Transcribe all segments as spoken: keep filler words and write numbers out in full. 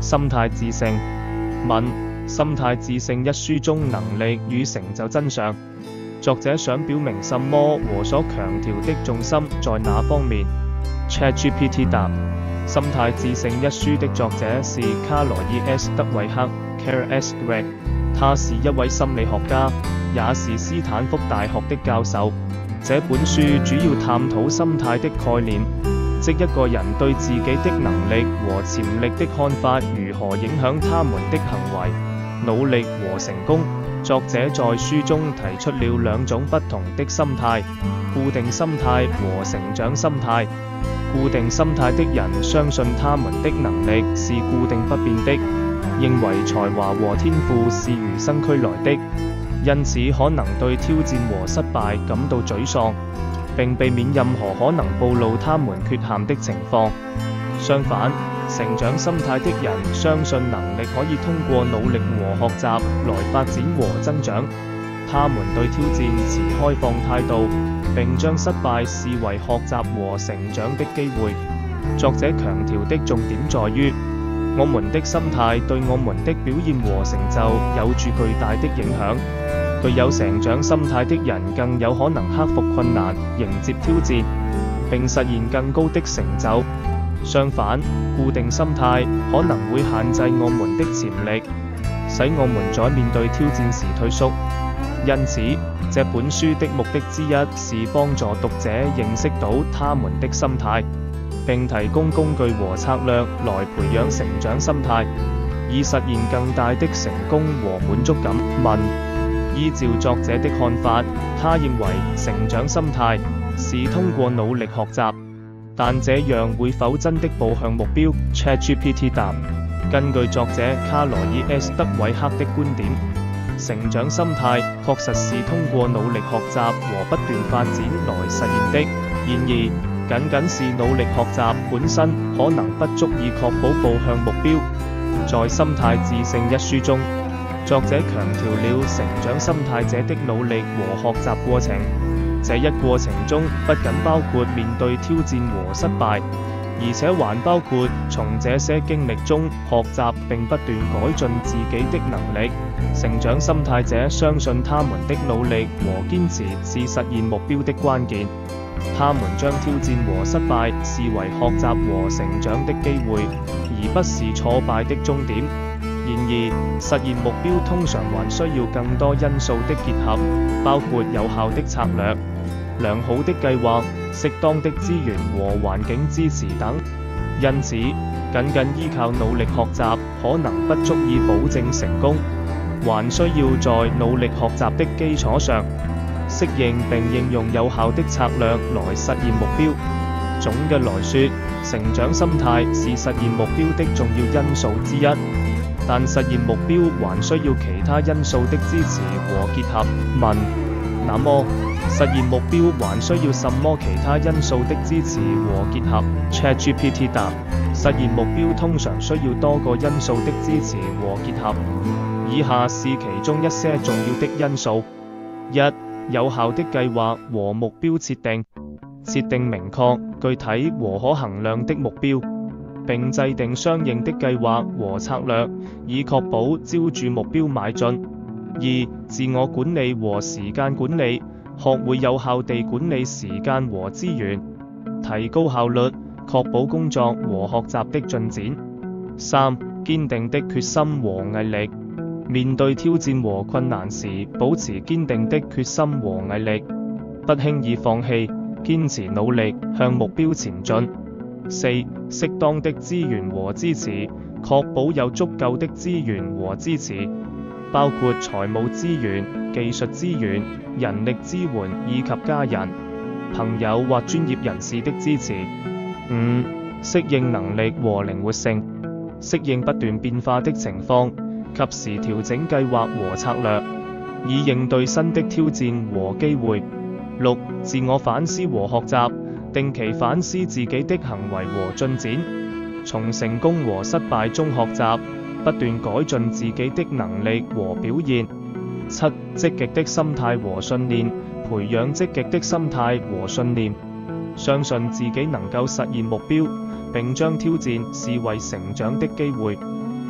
心態致勝。問：心態致勝一書中能力與成就真相，作者想表明什麼和所強調的重心在哪方面 ？ChatGPT 答：心態致勝一書的作者是卡羅爾 S 德韋克 （Carol S. Dweck），他是一位心理學家，也是斯坦福大學的教授。這本書主要探討心態的概念，即一個人對自己的能力和潛力的看法如何影響他們的行為、努力和成功。作者在書中提出了兩種不同的心態：固定心態和成長心態。固定心態的人相信他們的能力是固定不變的，認為才華和天賦是與生俱來的，因此可能對挑戰和失敗感到沮喪，並避免任何可能暴露他們缺陷的情況。相反，成長心態的人相信能力可以通過努力和學習來發展和增長，他們對挑戰持開放態度，並將失敗視為學習和成長的機會。作者強調的重點在於，我們的心態對我們的表現和成就有住巨大的影響。具有成長心態的人更有可能克服困難，迎接挑戰，並實現更高的成就。相反，固定心態可能會限制我們的潛力，使我們在面對挑戰時退縮。因此，這本書的目的之一是幫助讀者認識到他們的心態，並提供工具和策略來培養成長心態，以實現更大的成功和滿足感。問：依照作者的看法，他認為成長心態是通過努力學習，但這樣會否真的步向目標 ？ChatGPT 答：根據作者卡羅爾 S 德韋克的觀點，成長心態確實是通過努力學習和不斷發展來實現的。然而，僅僅是努力學習本身可能不足以確保步向目標。在《心態致勝》一書中，作者強調了成長心態者的努力和學習過程。這一過程中不僅包括面對挑戰和失敗，而且還包括從這些經歷中學習並不斷改進自己的能力。成長心態者相信他們的努力和堅持是實現目標的關鍵，他們將挑戰和失敗視為學習和成長的機會，而不是挫敗的終點。然而，實現目標通常還需要更多因素的結合，包括有效的策略、良好的計劃、適當的資源和環境支持等。因此，僅僅依靠努力學習可能不足以保證成功，還需要在努力學習的基礎上，適應並應用有效的策略來實現目標。總嘅來說，成長心態是實現目標的重要因素之一，但實現目標還需要其他因素的支持和結合。問：那麼，實現目標還需要什麼其他因素的支持和結合 ？ChatGPT 答：實現目標通常需要多個因素的支持和結合，以下是其中一些重要的因素：一、有效的計劃和目標設定，設定明確、具體和可衡量的目標，並制定相應的計劃和策略，以確保朝住目標邁進。二、自我管理和時間管理，學會有效地管理時間和資源，提高效率，確保工作和學習的進展。三、堅定的決心和毅力，面對挑戰和困難時，保持堅定的決心和毅力，不輕易放棄，堅持努力向目標前進。四、適當的資源和支持，確保有足夠的資源和支持，包括財務資源、技術資源、人力支援以及家人、朋友或專業人士的支持。五、適應能力和靈活性，適應不斷變化的情況，及時調整計劃和策略，以應對新的挑戰和機會。六、自我反思和學習，定期反思自己的行為和進展，從成功和失敗中學習，不斷改進自己的能力和表現。七、積極的心態和信念，培養積極的心態和信念，相信自己能夠實現目標，並將挑戰視為成長的機會。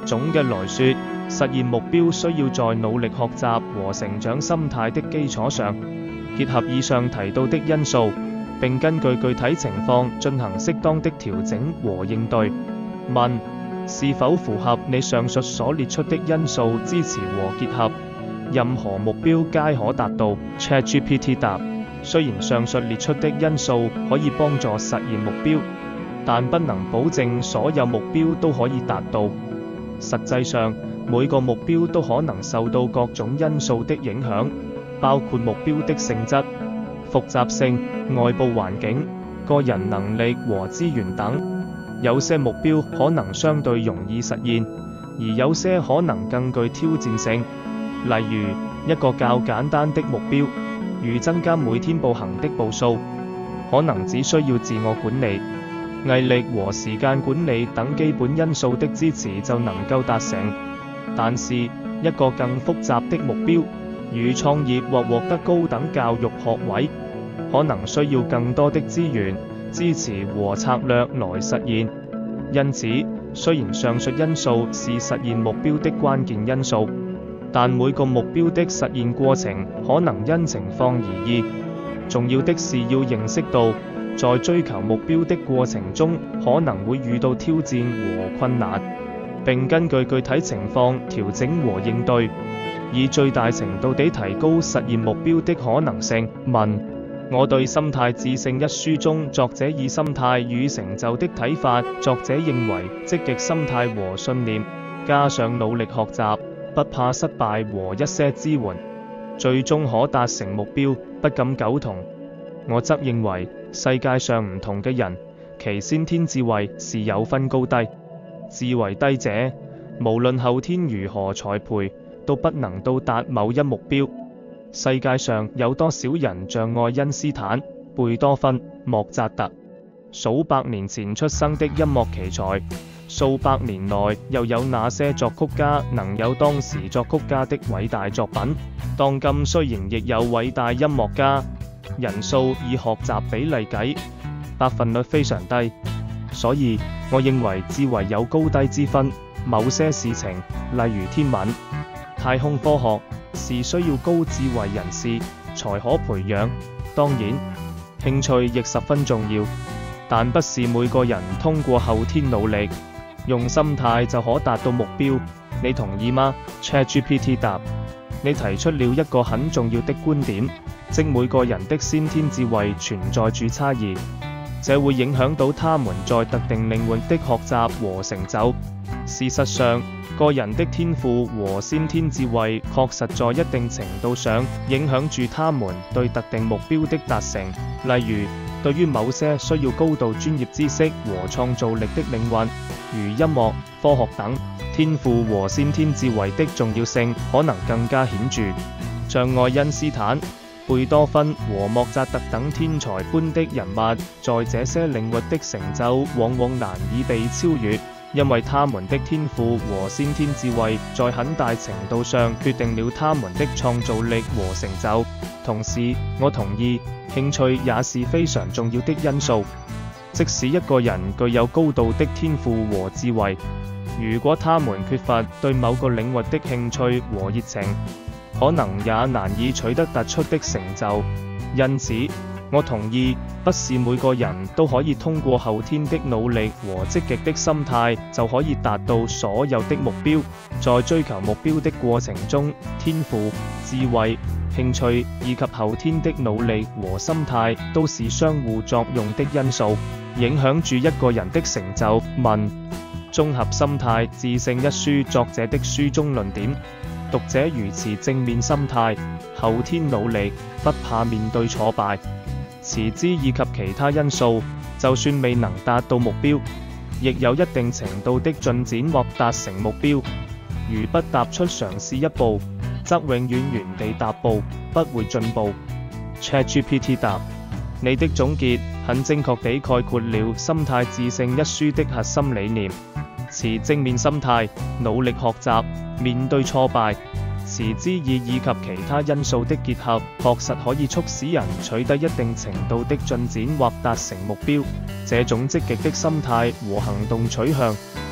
總嘅來說，實現目標需要在努力學習和成長心態的基礎上，結合以上提到的因素，並根據具體情況進行適當的調整和應對。問：是否符合你上述所列出的因素支持和結合？任何目標皆可達到。ChatGPT 答：雖然上述列出的因素可以幫助實現目標，但不能保證所有目標都可以達到。實際上，每個目標都可能受到各種因素的影響，包括目標的性質、複雜性、外部環境、個人能力和資源等。有些目標可能相對容易實現，而有些可能更具挑戰性。例如，一個較簡單的目標，如增加每天步行的步數，可能只需要自我管理、毅力和時間管理等基本因素的支持就能夠達成。但是，一個更複雜的目標，如創業或獲得高等教育學位，可能需要更多的資源、支持和策略來實現。因此，雖然上述因素是實現目標的關鍵因素，但每個目標的實現過程可能因情況而異。重要的是要認識到，在追求目標的過程中可能會遇到挑戰和困難，並根據具體情況調整和應對，以最大程度地提高實現目標的可能性。問：我對《心態致勝》一書中作者以心態與成就的睇法，作者認為積極心態和信念，加上努力學習、不怕失敗和一些支援，最終可達成目標，不敢苟同。我則認為世界上唔同嘅人，其先天智慧是有分高低，智慧低者，無論後天如何栽培，都不能到達某一目標。世界上有多少人像愛因斯坦、貝多芬、莫扎特，數百年前出生的音樂奇才，數百年內又有哪些作曲家能有當時作曲家的偉大作品？當今雖然亦有偉大音樂家，人數以學習比例計，百分率非常低。所以我認為智慧有高低之分，某些事情，例如天文、太空科學，是需要高智慧人士才可培養。當然，興趣亦十分重要，但不是每個人通過後天努力，用心態就可達到目標。你同意嗎？ ChatGPT 答：你提出了一個很重要的觀點，即每個人的先天智慧存在住差異，這會影響到他們在特定領域的學習和成就。事實上，個人的天賦和先天智慧確實在一定程度上影響住他們對特定目標的達成。例如，對於某些需要高度專業知識和創造力的領域，如音樂、科學等，天賦和先天智慧的重要性可能更加顯著。像愛因斯坦、貝多芬和莫扎特等天才般的人物，在這些領域的成就往往難以被超越，因為他們的天賦和先天智慧在很大程度上決定了他們的創造力和成就。同時，我同意，興趣也是非常重要的因素。即使一個人具有高度的天賦和智慧，如果他們缺乏對某個領域的興趣和熱情，可能也難以取得突出的成就。因此，我同意，不是每個人都可以通過後天的努力和積極的心態就可以達到所有的目標。在追求目標的過程中，天賦、智慧、興趣以及後天的努力和心態都是相互作用的因素，影響住一個人的成就。問：綜合《心態致勝》一書作者的書中論點，讀者如持正面心態，後天努力，不怕面對挫敗，持之以及其他因素，就算未能達到目標，亦有一定程度的進展或達成目標。如不踏出嘗試一步，則永遠原地踏步，不會進步。ChatGPT 答：你的總結很正確地概括了《心態致勝》一書的核心理念。持正面心態，努力學習，面對挫敗，持之以以及其他因素的結合，確實可以促使人取得一定程度的進展或達成目標。這種積極的心態和行動取向，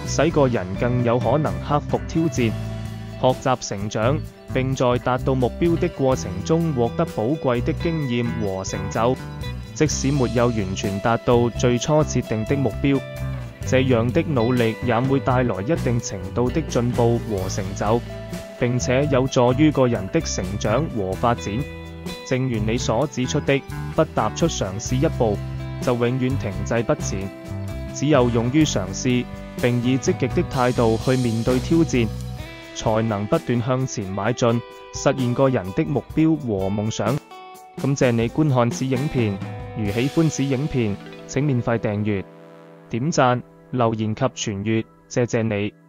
使個人更有可能克服挑戰、學習成長，並在達到目標的過程中獲得寶貴的經驗和成就。即使沒有完全達到最初設定的目標，這樣的努力也會帶來一定程度的進步和成就，並且有助於個人的成長和發展。正如你所指出的，不踏出嘗試一步，就永遠停滯不前。只有勇於嘗試，並以積極的態度去面對挑戰，才能不斷向前邁進，實現個人的目標和夢想。感謝你觀看此影片，如喜歡此影片，請免費訂閱、點讚、留言及傳閱，謝謝你。